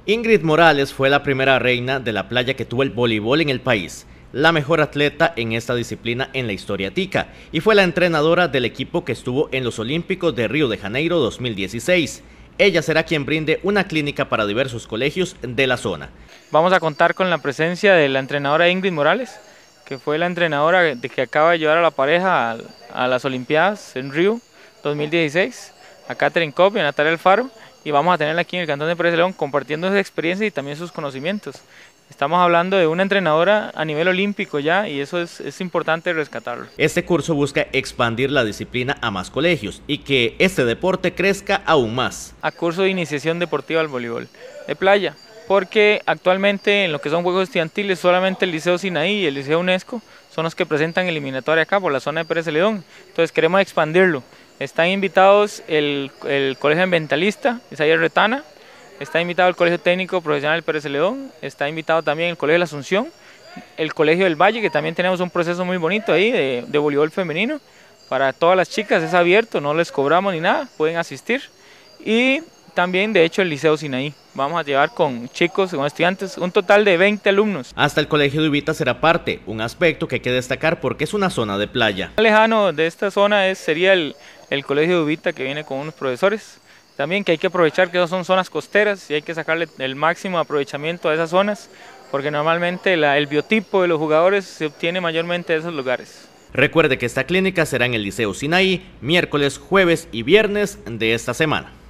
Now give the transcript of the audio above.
Ingrid Morales fue la primera reina de la playa que tuvo el voleibol en el país, la mejor atleta en esta disciplina en la historia tica, y fue la entrenadora del equipo que estuvo en los Olímpicos de Río de Janeiro 2016. Ella será quien brinde una clínica para diversos colegios de la zona. Vamos a contar con la presencia de la entrenadora Ingrid Morales, que fue la entrenadora que acaba de llevar a la pareja a las Olimpiadas en Río 2016, a Catherine Kopp y a Natalia Alfaro, y vamos a tenerla aquí en el Cantón de Pérez León compartiendo sus experiencias y también sus conocimientos. Estamos hablando de una entrenadora a nivel olímpico ya, y eso es importante rescatarlo. Este curso busca expandir la disciplina a más colegios y que este deporte crezca aún más. A curso de iniciación deportiva al voleibol de playa, porque actualmente en lo que son juegos estudiantiles solamente el Liceo Sinaí y el Liceo UNESCO son los que presentan eliminatoria acá por la zona de Pérez León. Entonces queremos expandirlo. Están invitados el Colegio Ambientalista Isaías Retana, está invitado el Colegio Técnico Profesional Pérez León, está invitado también el Colegio de la Asunción, el Colegio del Valle, que también tenemos un proceso muy bonito ahí de voleibol femenino para todas las chicas, es abierto, no les cobramos ni nada, pueden asistir. Y también de hecho el Liceo Sinaí, vamos a llevar con chicos, con estudiantes, un total de 20 alumnos. Hasta el Colegio de Uvita será parte, un aspecto que hay que destacar porque es una zona de playa. Más lejano de esta zona sería el Colegio de Uvita, que viene con unos profesores. También que hay que aprovechar que son zonas costeras y hay que sacarle el máximo aprovechamiento a esas zonas, porque normalmente el biotipo de los jugadores se obtiene mayormente de esos lugares. Recuerde que esta clínica será en el Liceo Sinaí, miércoles, jueves y viernes de esta semana.